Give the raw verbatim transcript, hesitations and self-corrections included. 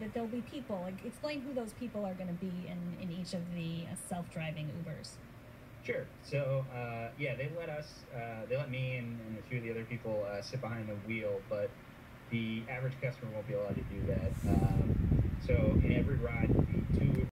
that there'll be people. Like, explain who those people are going to be in, in each of the uh, self-driving Ubers. Sure. So uh, yeah, they let us, uh, they let me and, and a few of the other people uh, sit behind the wheel, but the average customer won't be allowed to do that. Um, so in every ride, the two